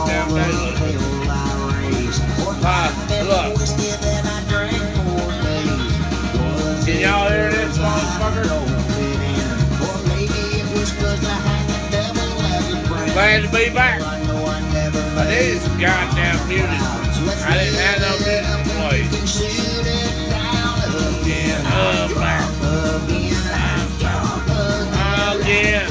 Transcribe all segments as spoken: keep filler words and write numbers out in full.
goddamn day. Uh, look. Can y'all hear this, motherfucker? Glad to be back. I needed some goddamn music. I didn't have no music to play. Again, up back. Again.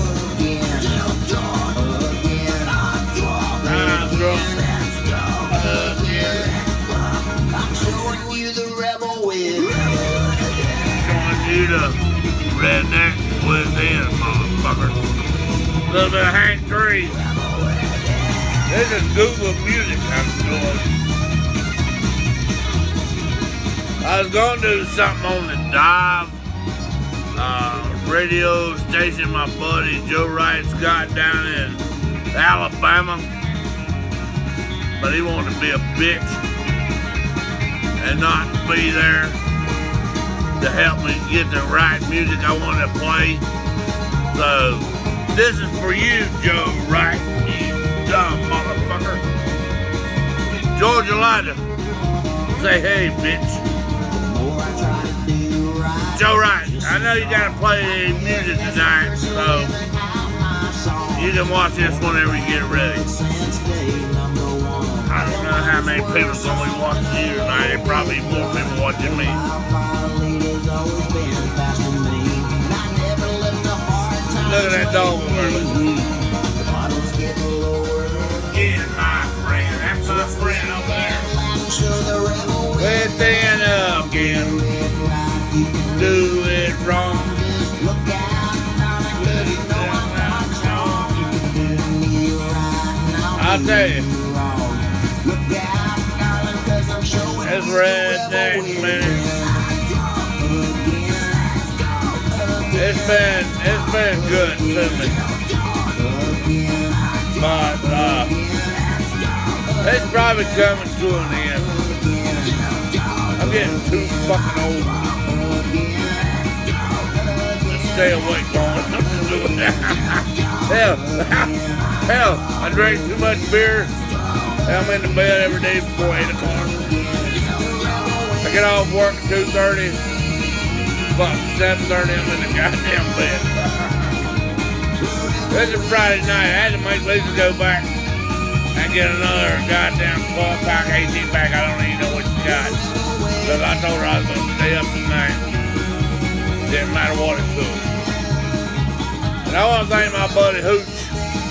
I'm drunk. Again. I'm showing you the rebel with. Showing you the redneck within, motherfucker. A little bit of Hank three. This is Google Music I'm doing. I was going to do something on the Dive uh, radio station my buddy Joe Wright's got down in Alabama. But he wanted to be a bitch and not be there to help me get the right music I wanted to play. So this is for you, Joe Wright, you dumb motherfucker. Georgia Lighter, say hey, bitch. Joe Wright, I know you gotta play music tonight, so you can watch this whenever you get ready. I don't know how many people's gonna be watching you tonight. There's probably more people watching me. Look at that dog over there. Yeah, my friend. That's my friend over there. Within again. Do it wrong. I'll tell you. It's redneck, man. It's been, it's been good to me, but uh, it's probably coming to an end. I'm getting too fucking old to stay awake long. hell, hell, I drink too much beer. I'm in the bed every day before eight o'clock. I get off work at two thirty. Fuck, seven thirty, I'm in the goddamn bed. This is Friday night. I had to make Lisa go back and get another goddamn twelve pack, eighteen pack. I don't even know what she got. Because I told her I was going to stay up tonight. Didn't matter what it took. And I want to thank my buddy Hooch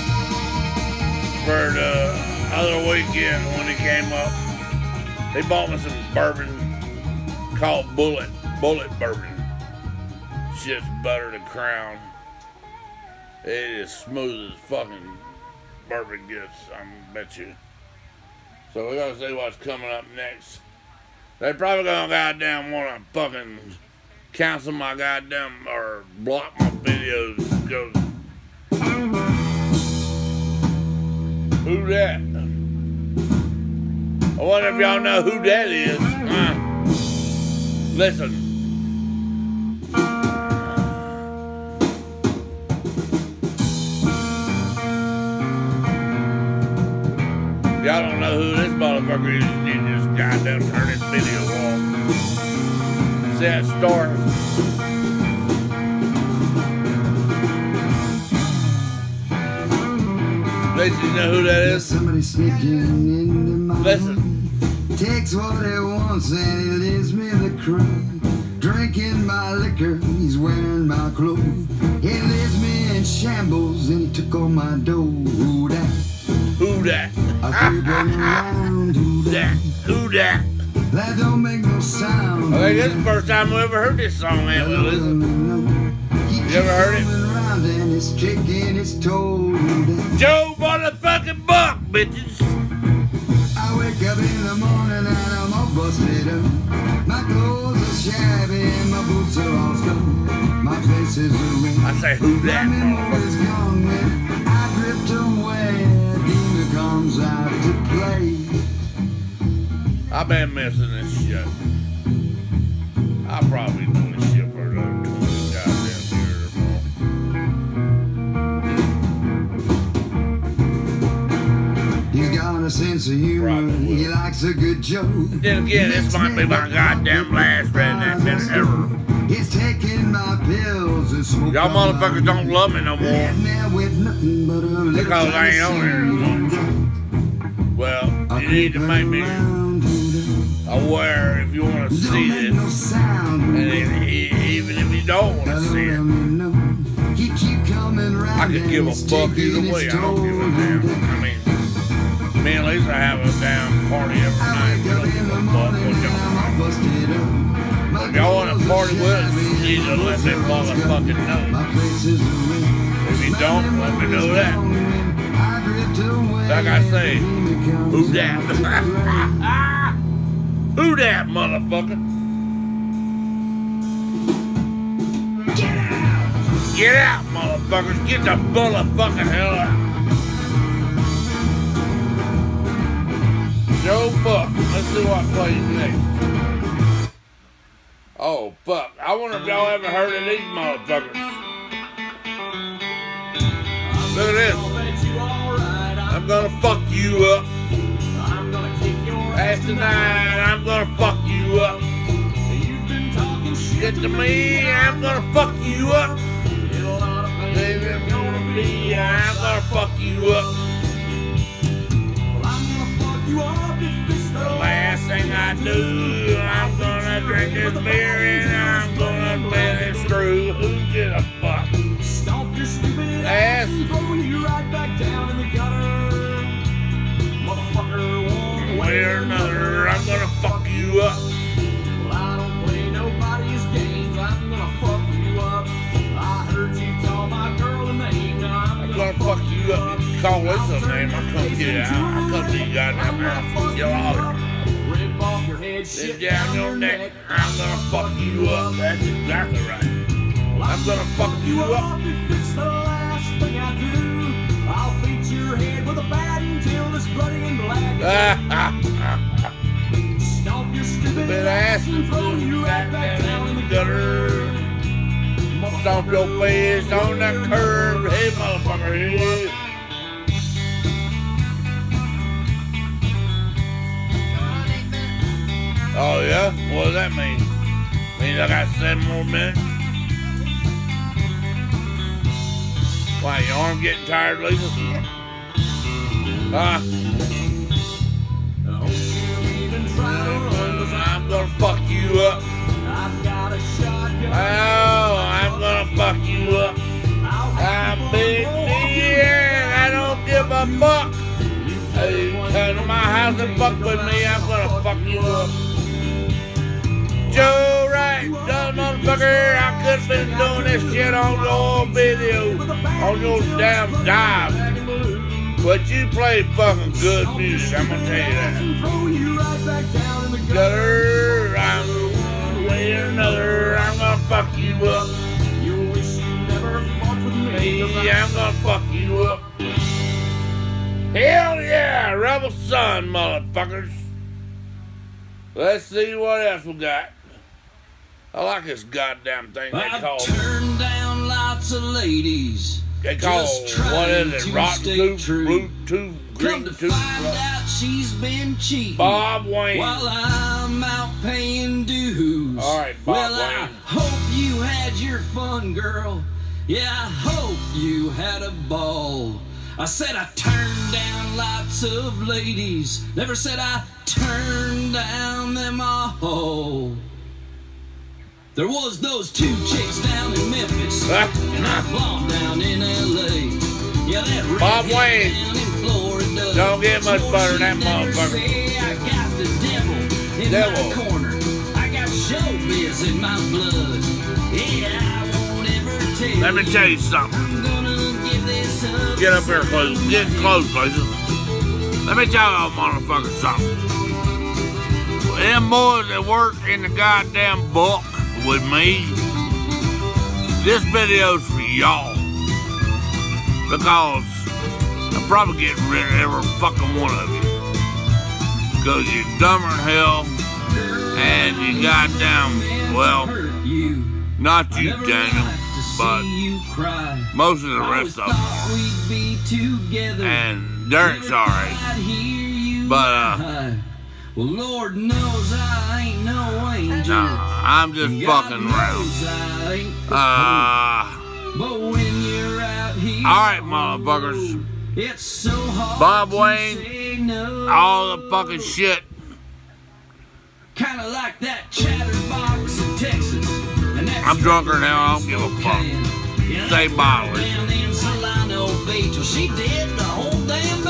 for the other weekend when he came up. He bought me some bourbon called Bullet, Bullet Bourbon. Shit's better than Crown. It is smooth as fucking bourbon gets, I bet you. So we gotta see what's coming up next. They probably gonna goddamn wanna fucking cancel my goddamn or block my videos. Cause who that? I wonder if y'all know who that is. Huh? Listen. Y'all don't know who this motherfucker is, you just goddamn turn this video off. See that star? Listen, you know who that is? Somebody sneaking into my Listen. room. Takes what he wants and he leaves me the crew. Drinking my liquor, he's wearing my clothes. He leaves me in shambles and he took all my dough. Who that? Who that? I keep running around. Who that? Who that? That don't make no sound. I think this is the first time we ever heard this song, ain't we, listen? You ever heard it? And it's kicking its toe. Joe motherfucking Buck, bitches. I wake up in the morning and I'm all busted up. My clothes are shabby and my boots are all scuffed. My face is a ring. I say, who that? My memory's gone when I drift away. A demon comes out to play. I've been missing this shit. I'll probably do this shit for another twenty goddamn years or more. sense of humor. Probably. He likes a good joke. Then again, this might be my goddamn last redneck minute ever. He's taking my pills and smoking. Y'all motherfuckers don't love me no more because I ain't on here anymore. Well, you need to make me aware if you want to see this. And even if you don't want to see it, I could give a fuck either way. I don't give a damn. I mean, me and Lisa have a damn party every night. We don't give a fuck what y'all want. If y'all want to party with us, you need to let me motherfucking know. If you don't, let me know that. Like I say, who dat? Who dat, motherfucker? Get out! Get out, motherfuckers! Get the motherfucking hell out! Joe Buck. Let's see what plays next. Oh, fuck. I wonder if y'all ever heard of these motherfuckers. Look at this. I'm gonna fuck you up. As tonight, I'm gonna fuck you up. Get to me, I'm gonna fuck you up. Baby, I'm gonna be, I'm gonna fuck you up. The last thing I do, I'm gonna drink this beer and I'm gonna bend and screw. Who gives a fuck? Stomp your stupid ass and throw you right back down in the gutter. Motherfucker, one way or another, I'm gonna fuck you up. Well, I don't play nobody's games. I'm gonna fuck you up. I heard you call my girl a name. Now I'm, I'm gonna fuck you up. You call this a name, I'll come get it. I'll come to you goddamn house. You'll holler. Rip off your head, Sit shit down your neck. I'm gonna fuck you up. That's exactly right. I'm gonna fuck you up. If it's the last thing I do, I'll beat your head with a bat until it's bloody and black. Stomp your stupid ass and throw you right back down in the gutter. Stomp your face on that curb. Hey, motherfucker. Hey. Oh, yeah? What does that mean? Means I got seven more minutes? Why, your arm getting tired, Lisa? Huh? I'm gonna fuck you up. Oh, I'm gonna fuck you up. I'm big and I don't give a fuck. Hey, come to my house and fuck with me. I'm gonna fuck you up. Joe Wright, dumb motherfucker. I could have been doing this shit on your video, on your damn dive. But you play fucking good music, I'm gonna tell you that. Gutter, I'm one way or another, I'm gonna fuck you up. Hey, I'm gonna fuck you up. Hell yeah, Rebel Sun, motherfuckers. Let's see what else we got. I like this goddamn thing they I've call. turned down lots of ladies. They call what is it? Rotten tooth, blue tooth, green Come to tooth. find out she's been cheating Bob Wayne. while I'm out paying dues. All right, Bob well, Wayne. I hope you had your fun, girl. Yeah, I hope you had a ball. I said I turned down lots of ladies. Never said I turned down them all. There was those two chicks down in Memphis and that blonde down in L A. Yeah, that Bob redhead Wayne. down in Florida. Don't get much Swore better than she'd that never motherfucker. say I got the devil in Devil. my corner. I got showbiz in my blood. Yeah, I won't ever tell Let me tell you something. I'm gonna give this up. Get up here close. Get close, Lisa. Let me tell y'all motherfuckers something. Them boys that work in the goddamn book with me, this video's for y'all. Because I'm probably getting rid of every fucking one of you. Because you're dumber than hell. And you goddamn, well, not you, Daniel, but most of the rest of them. And Derek's alright. But, uh, well, Lord knows I ain't no angel. nah, I'm just God fucking knows around. I ain't the Uh, Pope. But when you're out here, alright, motherfuckers. it's so hard Bob to Wayne, say no. all the fucking shit. Kind of like that chatterbox in Texas. And that's I'm drunker now, I don't give a fuck. You know, Say bottle. down in Solano Beach. Well, she did the whole damn